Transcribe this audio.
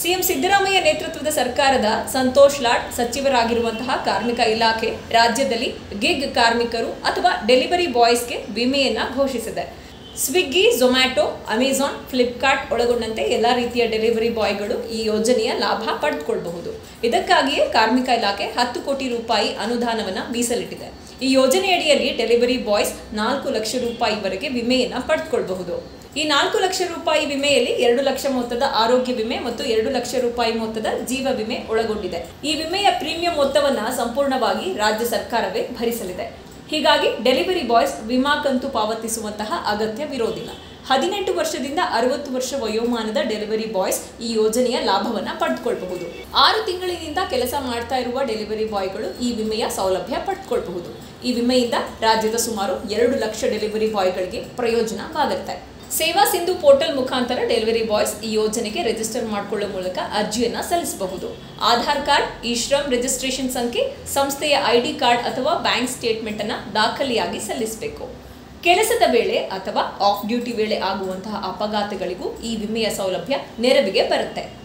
CM Siddaramaiah ನೇತೃತ್ವದ ಸರ್ಕಾರದ ಸಂತೋಷ್ ಲಾಡ್ ಸಚಿವರಾಗಿರುವಂತಹ ಕಾರ್ಮಿಕ ಇಲಾಖೆ ರಾಜ್ಯದಲ್ಲಿ ಗಿಗ್ ಕಾರ್ಮಿಕರು ಅಥವಾ ಡೆಲಿವರಿ ಬಾಯ್ಸ್ಗೆ ವಿಮೆಯನ್ನ ಘೋಷಿಸಿದೆ. ಸ್ವಿಗ್ಗಿ, ಝೊಮ್ಯಾಟೊ, ಅಮೆಜಾನ್, ಫ್ಲಿಪ್ಕಾರ್ಟ್ ಒಳಗೊಂಡಂತೆ ಎಲ್ಲ ರೀತಿಯ ಡೆಲಿವರಿ ಬಾಯ್ಗಳು ಈ ಯೋಜನೆಯ ಲಾಭ ಪಡೆದುಕೊಳ್ಳಬಹುದು. ಇದಕ್ಕಾಗಿಯೇ ಕಾರ್ಮಿಕ ಇಲಾಖೆ 10 ಕೋಟಿ ರೂಪಾಯಿ ಅನುದಾನವನ್ನು ಮೀಸಲಿಟ್ಟಿದೆ. ಈ ಯೋಜನೆಯಡಿಯಲ್ಲಿ ಡೆಲಿವರಿ ಬಾಯ್ಸ್ 4 ಲಕ್ಷ ರೂಪಾಯಿವರೆಗೆ ವಿಮೆಯನ್ನು ಪಡೆದುಕೊಳ್ಳಬಹುದು. ಈ 4 ಲಕ್ಷ ರೂಪಾಯಿ ವಿಮೆಯಲ್ಲಿ 2 ಲಕ್ಷ ಮೊತ್ತದ ಆರೋಗ್ಯ ವಿಮೆ ಮತ್ತು 2 ಲಕ್ಷ ರೂಪಾಯಿ ಮೊತ್ತದ ಜೀವ ವಿಮೆ ಒಳಗೊಂಡಿದೆ. ಈ ವಿಮೆಯ ಪ್ರೀಮಿಯಂ ಮೊತ್ತವನ್ನು ಸಂಪೂರ್ಣವಾಗಿ ರಾಜ್ಯ ಸರ್ಕಾರವೇ ಭರಿಸಲಿದೆ. ಹೀಗಾಗಿ ಡೆಲಿವರಿ ಬಾಯ್ಸ್ ವಿಮಾ ಕಂತು ಪಾವತಿಸುವಂತಹ ಅಗತ್ಯವಿರೋದಿಲ್ಲ. 18 ವರ್ಷದಿಂದ 60 ವರ್ಷ ವಯೋಮಾನದ ಡೆಲಿವರಿ ಬಾಯ್ಸ್ ಈ ಯೋಜನೆಯ ಲಾಭವನ್ನು ಪಡೆದುಕೊಳ್ಳಬಹುದು. 6 ತಿಂಗಳಿನಿಂದ ಕೆಲಸ ಮಾಡ್ತಾ ಇರುವ ಡೆಲಿವರಿ ಬಾಯ್ಗಳು ಈ ವಿಮೆಯ ಸೌಲಭ್ಯ ಪಡೆದುಕೊಳ್ಳಬಹುದು. ಈ ವಿಮೆಯಿಂದ ರಾಜ್ಯದ ಸುಮಾರು 2 ಲಕ್ಷ ಡೆಲಿವರಿ ಬಾಯ್ಗಳಿಗೆ ಪ್ರಯೋಜನವಾಗುತ್ತೆ. ಸೇವಾ ಸಿಂಧು ಪೋರ್ಟಲ್ ಮುಖಾಂತರ ಡೆಲಿವರಿ ಬಾಯ್ಸ್ ಈ ಯೋಜನೆಗೆ ರಿಜಿಸ್ಟರ್ ಮಾಡಿಕೊಳ್ಳುವ ಮೂಲಕ ಅರ್ಜಿಯನ್ನು ಸಲ್ಲಿಸಬಹುದು. ಆಧಾರ್ ಕಾರ್ಡ್, ಇ-ಶ್ರಮ್ ರಿಜಿಸ್ಟ್ರೇಷನ್ ಸಂಖ್ಯೆ, ಸಂಸ್ಥೆಯ ಐಡಿ ಕಾರ್ಡ್ ಅಥವಾ ಬ್ಯಾಂಕ್ ಸ್ಟೇಟ್ಮೆಂಟ್ ಅನ್ನು ದಾಖಲೆಯಾಗಿ ಸಲ್ಲಿಸಬೇಕು. ಕೆಲಸದ ವೇಳೆ ಅಥವಾ ಆಫ್ ಡ್ಯೂಟಿ ವೇಳೆ ಆಗುವಂತಹ ಅಪಘಾತಗಳಿಗೂ ಈ ವಿಮೆಯ ಸೌಲಭ್ಯ ನೆರವಿಗೆ ಬರುತ್ತೆ.